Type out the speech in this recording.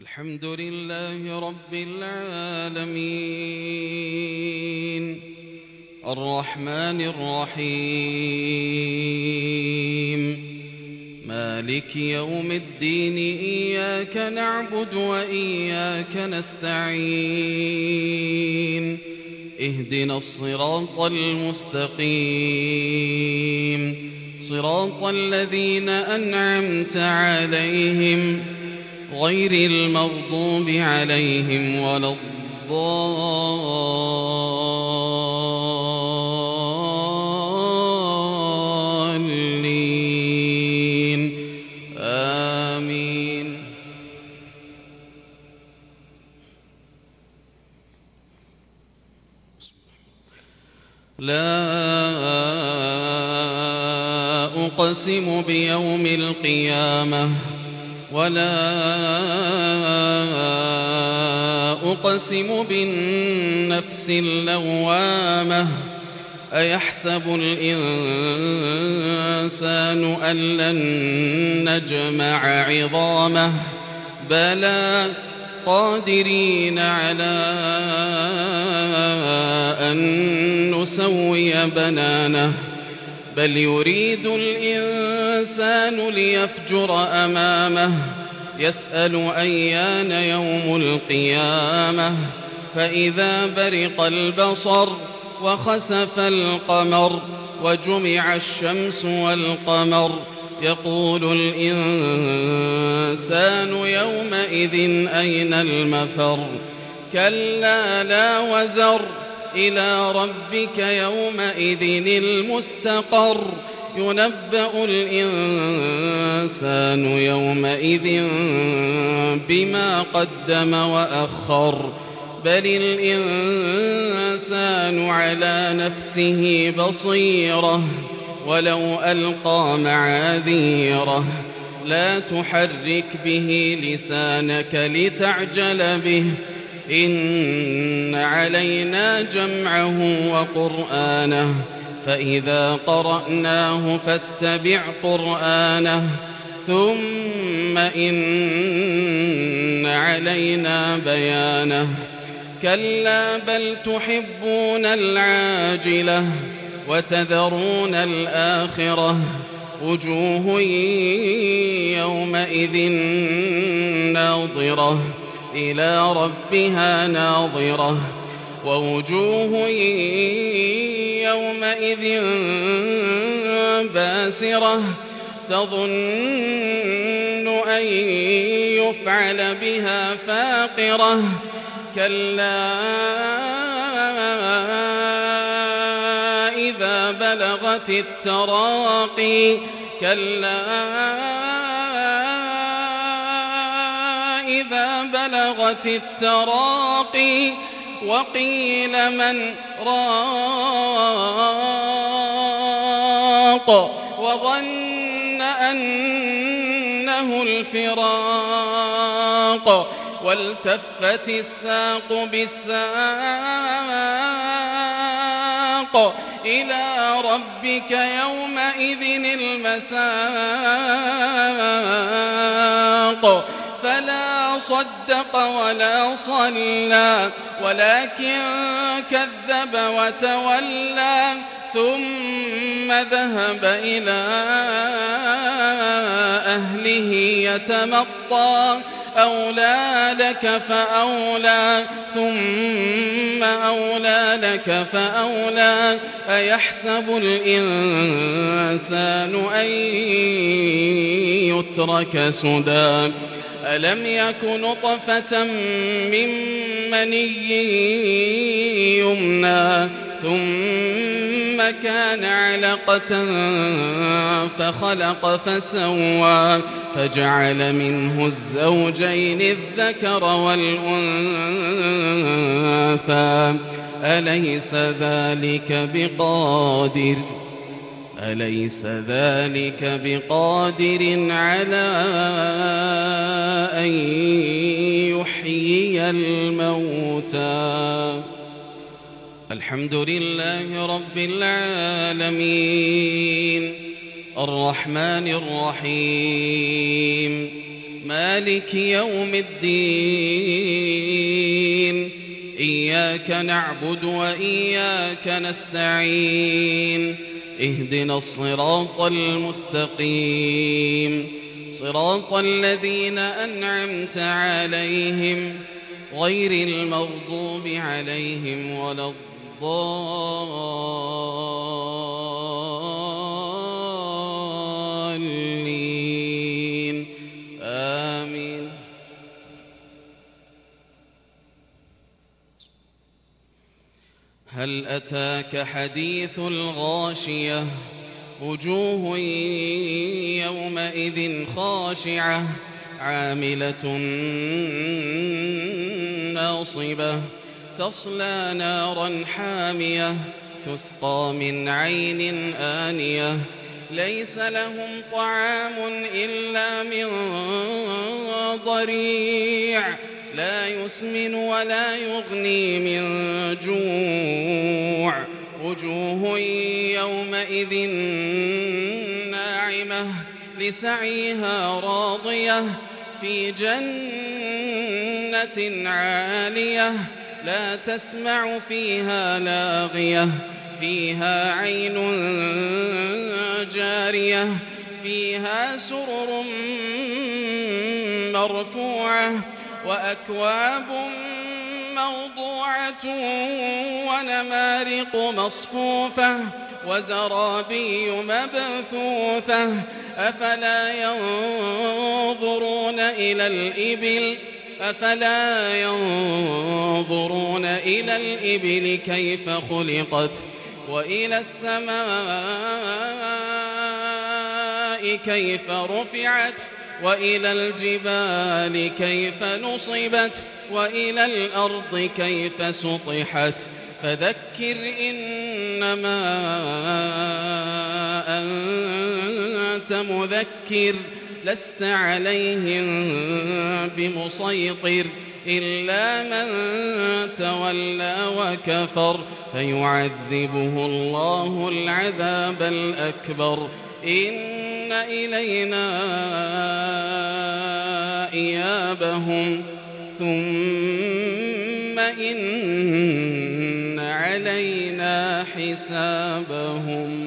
الحمد لله رب العالمين الرحمن الرحيم مالك يوم الدين إياك نعبد وإياك نستعين اهدنا الصراط المستقيم صراط الذين أنعمت عليهم غير المغضوب عليهم ولا الضالين آمين. لا أقسم بيوم القيامة ولا أقسم بالنفس اللوامة أيحسب الإنسان أن لن نجمع عظامه بلى قادرين على أن نسوي بنانه بل يريد الإنسان ليفجر أمامه يسأل أيان يوم القيامة فإذا برق البصر وخسف القمر وجمع الشمس والقمر يقول الإنسان يومئذ أين المفر كلا لا وزر إلى ربك يومئذ المستقر ينبأ الإنسان يومئذ بما قدم وأخر بل الإنسان على نفسه بصيرة ولو ألقى معاذيره لا تحرك به لسانك لتعجل به إن علينا جمعه وقرآنه فإذا قرأناه فاتبع قرآنه ثم إن علينا بيانه كلا بل تحبون العاجلة وتذرون الآخرة وجوه يومئذ ناظرة إلى ربها ناظرة ووجوه يومئذ باسرة تظن أن يفعل بها فاقرة كلا إذا بلغت التراقي كلا إذا بلغت التراقي وقيل من راق وظن أنه الفراق والتفت الساق بالساق إلى ربك يومئذ المساق فلا صدق ولا صلى ولكن كذب وتولى ثم ذهب إلى أهله يتمطى أولى لك فأولى ثم أولى لك فأولى أيحسب الإنسان أن يترك سدى ألم يك نطفة من مني يمنى ثم كان علقة فخلق فسوى فجعل منه الزوجين الذكر والأنثى أليس ذلك بقادر على أن يحيي الموتى الحمد لله رب العالمين الرحمن الرحيم مالك يوم الدين إياك نعبد وإياك نستعين اهدنا الصراط المستقيم صراط الذين أنعمت عليهم غير المغضوب عليهم ولا الضالين آمين. هل أتاك حديث الغاشية وجوه يومئذ خاشعة عاملة ناصبة تصلى نارا حامية تسقى من عين آنية ليس لهم طعام إلا من ضريع لا يسمن ولا يغني من جوع وجوه يومئذ ناعمة لسعيها راضية في جنة عالية لا تسمع فيها لاغية فيها عين جارية فيها سرر مرفوعة وأكواب موضوعة ونمارق مصفوفة وزرابي مبثوثة أفلا ينظرون إلى الإبل كيف خلقت وإلى السماء كيف رفعت وإلى الجبال كيف نصبت وإلى الأرض كيف سطحت فذكر إنما أنت مذكر لست عليهم بمسيطر إلا من تولى وكفر فيعذبه الله العذاب الأكبر إن إلينا إيابهم ثم إن علينا حسابهم.